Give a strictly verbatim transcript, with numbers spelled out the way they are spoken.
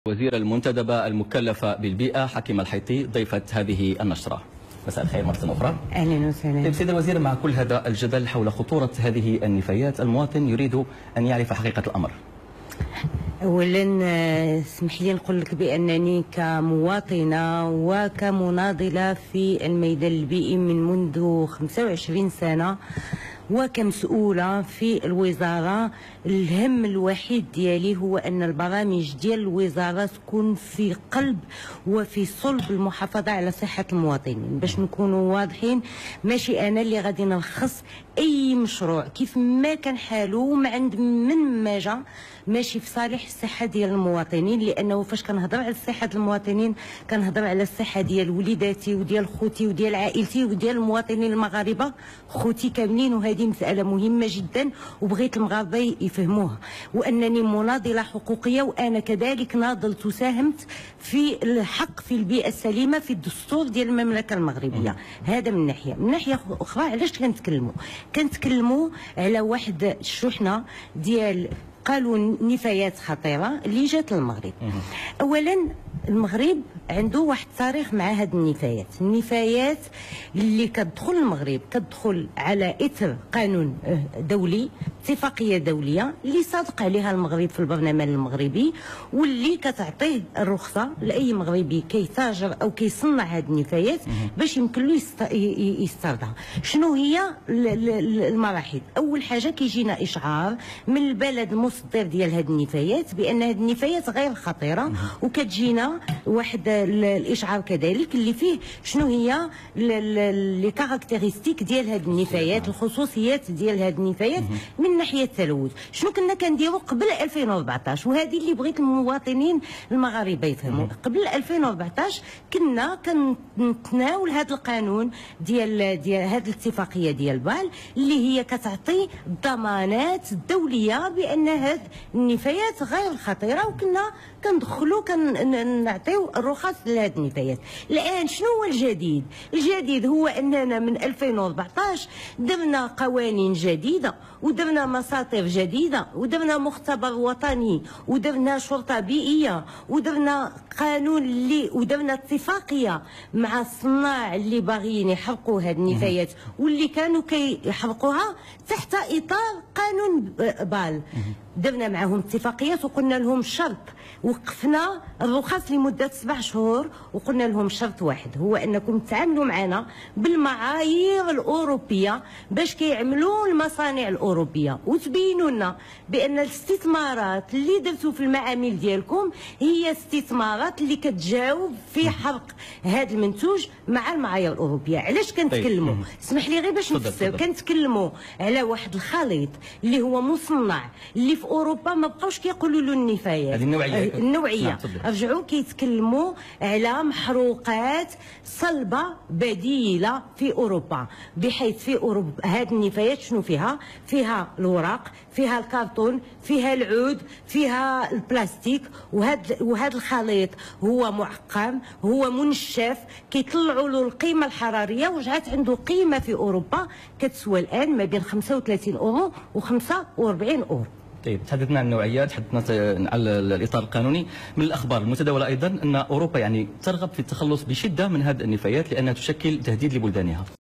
وزير المنتدبة المكلفة بالبيئة حكيمة الحيطي ضيفة هذه النشرة. مساء الخير مرة أخرى. أهلا وسهلا. طيب سيد الوزير، مع كل هذا الجدل حول خطورة هذه النفايات، المواطن يريد أن يعرف حقيقة الأمر. أولا اسمح لي نقول لك بأنني كمواطنة وكمناضلة في الميدان البيئي من منذ خمسة وعشرين سنة وكمسؤولة في الوزارة، الهم الوحيد ديالي هو أن البرامج ديال الوزارة تكون في قلب وفي صلب المحافظة على صحة المواطنين. باش نكونوا واضحين، ماشي أنا اللي غادي نرخص أي مشروع كيف ما كان حاله ومن عند من ما جا ماشي في صالح الصحة ديال المواطنين، لأنه فاش كنهضر على صحة المواطنين كنهضر على الصحة ديال وليداتي وديال خوتي وديال عائلتي وديال المواطنين المغاربة خوتي كاملين. وهذه مسألة مهمة جدا وبغيت المغاربة يفهموها، وأنني مناضلة حقوقية وأنا كذلك ناضلت وساهمت في الحق في البيئة السليمة في الدستور ديال المملكة المغربية. هذا من ناحية. من ناحية أخرى علاش كنتكلموا كنتكلموا على واحد الشحنة ديال قالوا نفايات خطيرة اللي جات للمغرب. أولا المغرب عنده واحد التاريخ مع هاد النفايات النفايات اللي كتدخل المغرب كتدخل على إثر قانون دولي، اتفاقية دولية اللي صادق عليها المغرب في البرلمان المغربي، واللي كتعطيه الرخصة لأي مغربي كيتاجر أو كيصنع هاد النفايات باش يمكن له يستردها. شنو هي المراحل؟ أول حاجة كيجينا إشعار من البلد المصدر ديال هاد النفايات بأن هاد النفايات غير خطيرة، وكتجينا واحد الإشعار كذلك اللي فيه شنو هي لي كاركتيرستيك ديال هاد النفايات، الخصوصيات ديال هاد النفايات من ناحية التلوث. شنو كنا كنديروا قبل ألفين وأربعطاش؟ وهذه اللي بغيت المواطنين المغاربه يفهموا. قبل ألفين وأربعطاش كنا كنتناول هذا القانون ديال ديال هذه الاتفاقيه ديال بال اللي هي كتعطي الضمانات الدوليه بان هذه النفايات غير خطيره، وكنا كندخلوا كنعطيو الرخص لهذه النفايات. الان شنو هو الجديد؟ الجديد هو اننا من ألفين وأربعطاش درنا قوانين جديده ودرنا مساطر جديده ودرنا مختبر وطني ودرنا شرطه بيئيه ودرنا قانون اللي ودرنا اتفاقيه مع الصناع اللي باغيين يحرقوا هذه النفايات واللي كانوا كيحرقوها تحت اطار قانون بال. درنا معهم اتفاقيات وقلنا لهم شرط، وقفنا الرخص لمده سبع شهور وقلنا لهم شرط واحد هو انكم تعاملوا معنا بالمعايير الاوروبيه باش كيعملوا المصانع الاوروبيه، وتبينوا لنا بان الاستثمارات اللي درتوا في المعامل ديالكم هي استثمارات اللي كتجاوب في حرق هذا المنتوج مع المعايير الاوروبيه. علاش كنتكلموا؟ اسمح لي غير باش نفسر. كنتكلموا على واحد الخليط اللي هو مصنع اللي في اوروبا ما بقاوش كيقولوا له النفايات، هذه النوعيه النوعيه رجعوا كيتكلموا على محروقات صلبه بديله في اوروبا، بحيث في اوروبا هذه النفايات شنو فيها؟ فيها الورق، فيها الكرتون، فيها العود، فيها البلاستيك، وهذا وهذا الخليط هو معقم، هو منشف، كيطلعوا له القيمه الحراريه ورجعت عنده قيمه في اوروبا كتسوى الان ما بين خمسة وثلاثين اورو و خمسة وأربعين اورو. طيب تحدثنا عن النوعيات، تحدثنا على الاطار القانوني. من الاخبار المتداوله ايضا ان اوروبا يعني ترغب في التخلص بشده من هذه النفايات لانها تشكل تهديد لبلدانها.